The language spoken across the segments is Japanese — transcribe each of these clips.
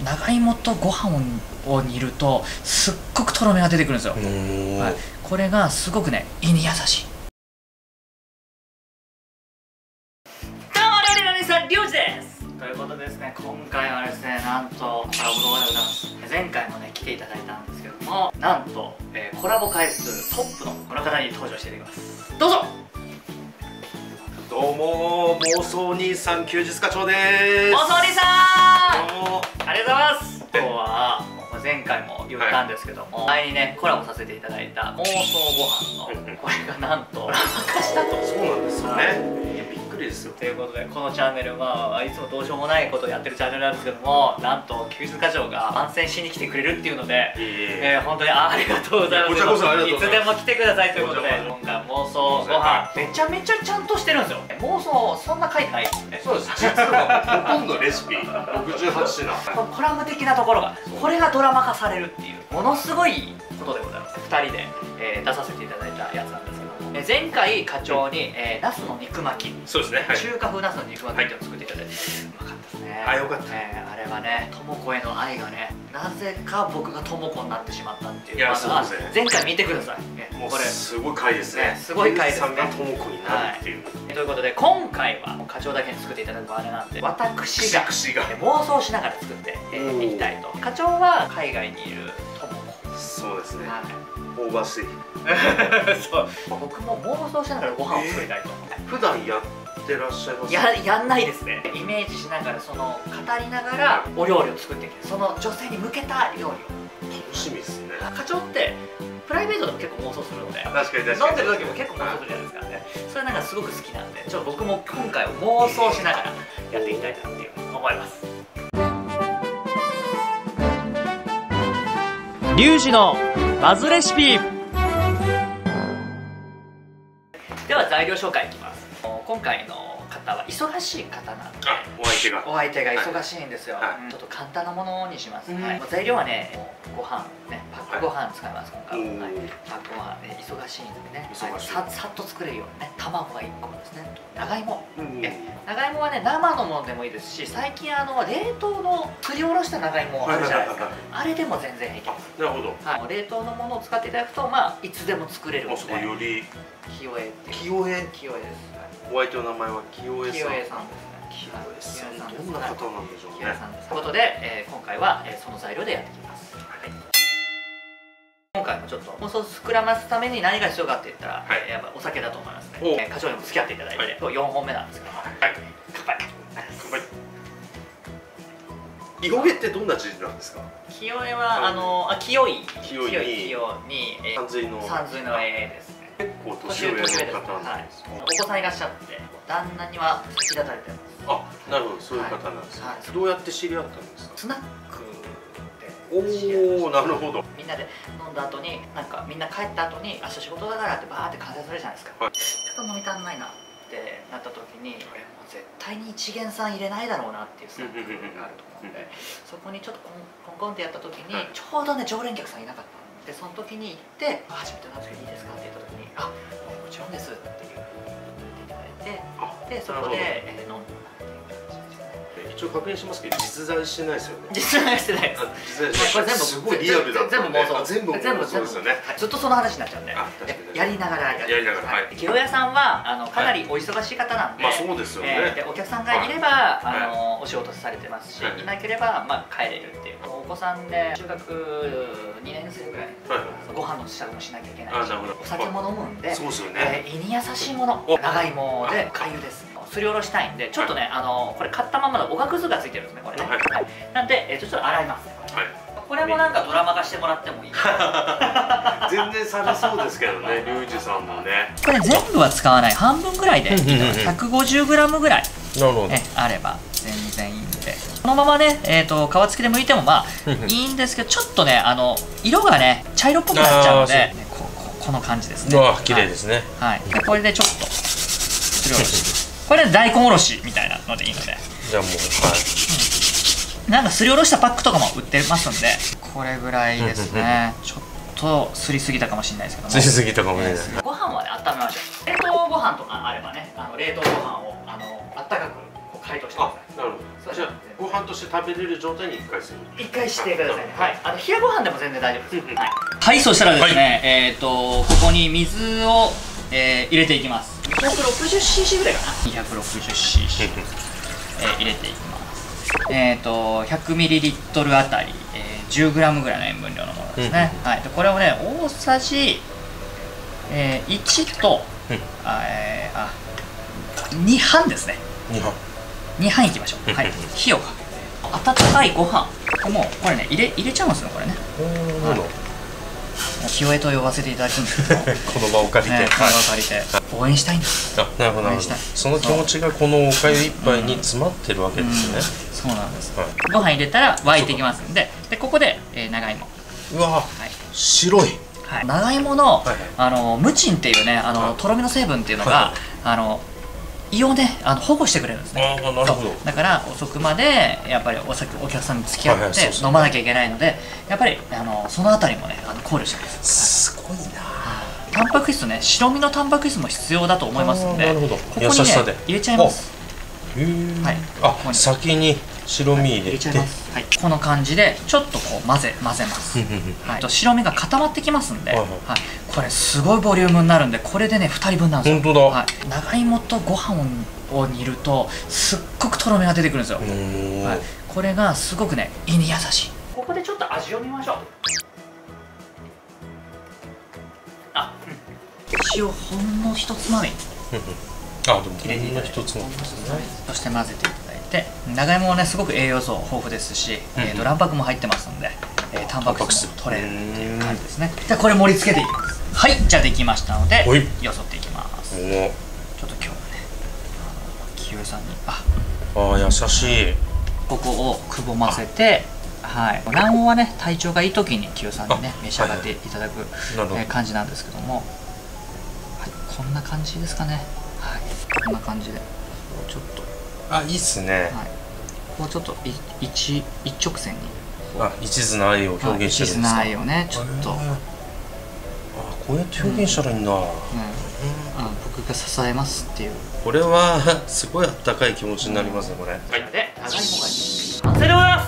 長芋とご飯を煮るとすっごくとろみが出てくるんですよ。はい、これがすごくね胃に優しい。どうも料理の兄さん、りょうじです。ということでですね、今回はですね、なんとコラボ動画でございます。前回もね来ていただいたんですけども、なんと、コラボ回数トップのこの方に登場していただきます。どうぞ。 どうも妄想兄さん休日課長です。 妄想兄さん、 どうもありがとうございます。今日は前回も言ったんですけども、前にねコラボさせていただいた妄想ご飯のこれがなんとドラマ化したと。 そうなんですよね。いやびっくりですよ。 ということでこのチャンネルはいつもどうしようもないことをやってるチャンネルなんですけども、なんと休日課長が番宣しに来てくれるっていうので、本当にありがとうございます。 こちらこそありがとうございます。 いつでも来てくださいということで、今回妄想ご飯めちゃめちゃちゃんとしてるんですよ。妄想そんな書いてないですね。 そうです。実はほとんどレシピ68品。 コラム的なところがこれがドラマ化されるっていうものすごいことでございます。2人で、出させていただいたやつなんですけども、前回課長に、ナスの肉巻き、 そうですね、 中華風ナスの肉巻きっていうのを作っていただいて、うまかったですね。 あ、よかった。 あれはね、とも子への愛がね、なぜか僕がとも子になってしまったっていう。 いや、そうですね。 前回見てください。 もうこれすごい回ですね。 すごい回ですね。 さんがとも子になるっていう。 ということで今回は課長だけに作っていただくあれなんで、私が妄想しながら作っていきたいと。課長は海外にいるとも子。 そうですね。オーバーシー。 そう。僕も妄想しながらご飯を作りたいと。 普段やってらっしゃいます？ やんないですね。イメージしながら語りながらお料理を作っていく。その女性に向けた料理を。 楽しみですね。課長ってプライベートでも結構妄想するので、 確かに確かに飲んでる時も結構妄想するじゃないですかね。それなんかすごく好きなんで、僕も今回は妄想しながらやっていきたいなっていう思います。リュウジのバズレシピ。では材料紹介いきます。今回の方は忙しい方なんで、お相手が忙しいんですよ。ちょっと簡単なものにします。材料はね、ご飯ね、パックご飯使います。今回パックご飯忙しいんでね、さっと作れるようにね、卵が1個ですね。長芋、長芋はね生のものでもいいですし、最近冷凍のすりおろした長芋あるじゃないですか。あれでも全然平気です。 なるほど。 冷凍のものを使っていただくといつでも作れるので。 より清江っていう。 清江です。 お相手の名前は清江さん。 清江さんですね。 どんな方なんでしょうね。 清江さんです。ということで今回はその材料でやっていきます。今回もちょっと妄想を膨らますために何が必要かって言ったら、やっぱお酒だと思いますね。課長にも付き合っていただいて、今日4本目なんですけど、乾杯。 清江ってどんな字なんですか？ 清江は清いに山水の絵ですね。 結構年上の方なんです。 お子さんいらっしゃって、旦那には先立たれてます。 あ、なるほど、そういう方なんです。どうやって知り合ったんですか？ スナックおお、なるほど。 みんなで飲んだ後に、なんかみんな帰った後に明日仕事だからってバーって完成するじゃないですか。ちょっと飲み足んないなってなった時に、これもう絶対に一元さん入れないだろうなっていうスナックがあると思うんで、そこにちょっとコンコンってやった時にちょうどね常連客さんいなかったんで、その時に行って「初めてなんですけどいいですか?」って言った時に「あ、もちろんです」っていう言っていただいて、でそこで飲んで。 一応確認しますけど、実在してないですよね。 実在してないです。 これ全部すごいリアルだった。 全部妄想。 全部ですよね。 ずっとその話になっちゃうんで、やりながら。清江さんはかなりお忙しい方なんで、 そうですよね。 お客さんがいればお仕事されてますし、いなければ帰れるっていう。お子さんで中学2年生ぐらい、ご飯の支度もしなきゃいけないし、お酒も飲むんで、胃に優しいもの、長芋で粥です。すりおろしたいんで、ちょっとねこれ買ったままのおがくずがついてるんですね、これね。なんでちょっと洗います。これもなんかドラマ化してもらってもいい。 全然されそうですけどね、リュウジさんもね。 これ全部は使わない、半分ぐらいで 150g ぐらいあれば全然いいんで、このままね皮付きで剥いてもいいんですけど、ちょっとね色がね茶色っぽくなっちゃうので、この感じですね。 綺麗ですね。 でこれでちょっとすりおろし、これで大根おろしみたいなのでいいので、 じゃあもうなんかすりおろしたパックとかも売ってますんで、これぐらいですね。ちょっとすりすぎたかもしれないですけども、 すりすぎたかもしれない。 ご飯はね温めましょう。冷凍ご飯とかあればね、冷凍ご飯をあったかく解凍してください。 か。 じゃあご飯として食べれる状態に1回する。 1回してくださいね。はい。冷やご飯でも全然大丈夫です。はい。はい、そしたらですね、ここに水を入れていきます。 260cc ぐらいかな。 260cc 入れていきます。100ml あたり 10g ぐらいの塩分量のものですね。はい。でこれをね、大さじ1と2半ですね。2半いきましょう。はい。火をかけて温かいご飯、もうこれね入れちゃうんですよ、これね。清江と呼ばせていただくんですけど、 この場を借りて、 この場を借りて応援したいんです。 あ、なるほど。その気持ちがこのおかゆ一杯に詰まってるわけですね。 そうなんです。ご飯入れたら沸いていきますんで、ここで長芋。 うわ、白い。 長芋のムチンっていうね、とろみの成分っていうのが胃をね保護してくれるんですね。だから遅くまでやっぱりお客さんに付き合って飲まなきゃいけないので、やっぱりそのあたりもね考慮してます。 すごいな。 タンパク質ね、白身のタンパク質も必要だと思いますので、ここにね入れちゃいます。 はい。あ、先に白身入れて、 この感じでちょっとこう混ぜます。白身が固まってきますんで、これすごいボリュームになるんで、これでね2人分なんですよ。 本当だ。 長芋とご飯を煮るとすっごくとろみが出てくるんですよ。これがすごくね胃に優しい。ここでちょっと味を見ましょう。塩ほんの一つまみ。 あ、でもほんの一つまみですね。 そして混ぜていただいて、長芋もねすごく栄養素豊富ですし、卵白も入ってますんで、タンパク質も取れるっていう感じですね。じゃあこれ盛り付けていきます。はい、じゃあできましたのでよそっていきます。ちょっと今日はね清江さんに優しい。 ここをくぼませて、卵黄はね体調がいい時に清江さんにね召し上がっていただく感じなんですけども、こんな感じですかね。こんな感じでちょっといいっすね。 こうちょっと一直線に一途な愛を表現してるんですか。一途な愛をねちょっとこうやって表現したらいいんだ。 僕が支えますっていう。 これはすごいあったかい気持ちになりますね、これ。 で長芋が完成でございます。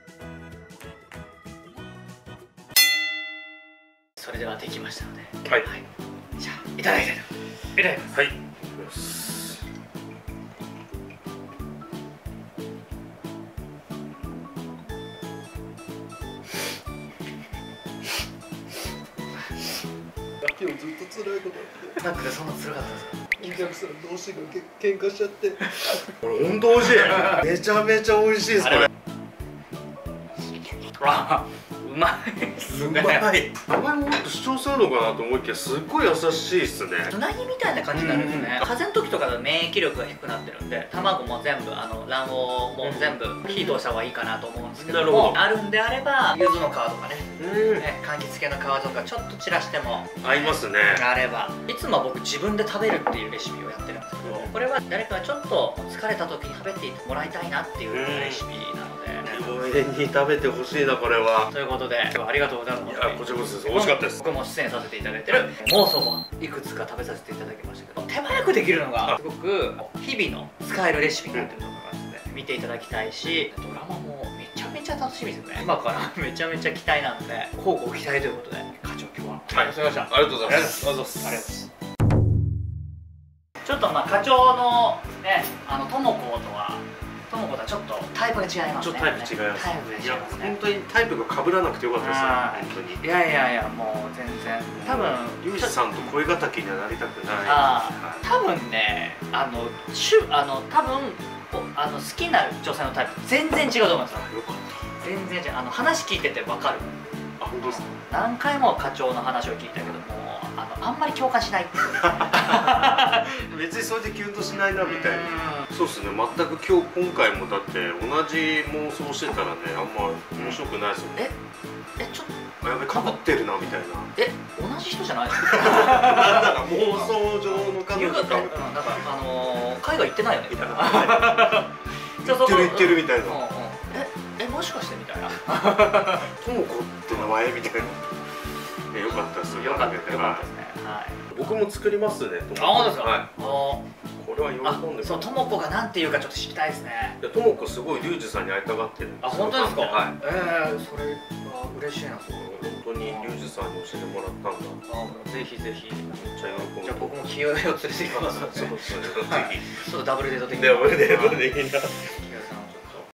それではできましたので、じゃあいただきたいと思います。はい。 今日ずっと辛いことあって。 なんかそんな辛かったですか。 お客さん同士が喧嘩しちゃって。 これ本当美味しい。めちゃめちゃ美味しいですこれ。 うまいですね。 甘いものと主張するのかなと思いきや、すっごい優しいっすね。 うなぎみたいな感じになるんですね。風邪の時とかだと免疫力が低くなってるんで、卵も全部卵黄も全部火通した方がいいかなと思うんですけども、あるんであれば柚子の皮とかね、柑橘系の皮とかちょっと散らしても合いますね。 あれば、いつも僕自分で食べるっていうレシピをやってるんですけど、これは誰かがちょっと疲れた時に食べてもらいたいなっていうレシピなので、 思い出に食べてほしいなこれは。 ということで今日はありがとうございます。 こちらこそです。美味しかったです。 僕も出演させていただいてる妄想ご飯いくつか食べさせていただきましたけど、手早くできるのがすごく日々の使えるレシピになってると思いますので、見ていただきたいし、ドラマもめちゃめちゃ楽しみですね。今からめちゃめちゃ期待なんで、乞うご期待ということで、課長今日はありがとうございました。 ありがとうございます。 ありがとうございます。ちょっと課長のね、ともことはちょっとタイプが違いますね。 ちょっとタイプ違います。いや本当にタイプが被らなくてよかったですよ。本当に。いやもう全然。多分ユージさんと恋敵にはなりたくない。 多分ね、多分好きな女性のタイプ全然違うと思いますよ。 よかった。 全然違う。話聞いててわかる。 本当ですか。何回も課長の話を聞いたけども、あんまり共感しない。 別にそれでキュンとしないなみたいな。そうですね。全く今回もだって同じ妄想してたらね、あんま面白くないですよね。 ちょっとやべ、かぶってるなみたいな。 同じ人じゃないですか。 なんか妄想上の彼女がなんか海外行ってないよねみたいな。 言ってるみたいな。 もしかしてみたいな。 ともこって名前みたいな。よかったです。 よかったですね。 僕も作りますね。 あ、そうですか。 こ俺は喜んで。 そう、ともこがなんて言うかちょっと知りたいですね。 ともこすごいリュウジさんに会いたがってる。 あ、本当ですか。 はい。 それは嬉しいな。 本当にリュウジさんに教えてもらったんだ。 もうぜひぜひ。めっちゃ喜んで。 じゃあ僕も清江を連れて行きます。 そうそう、ぜひ。 ちょっとダブルデート的な。ダブルデート的な。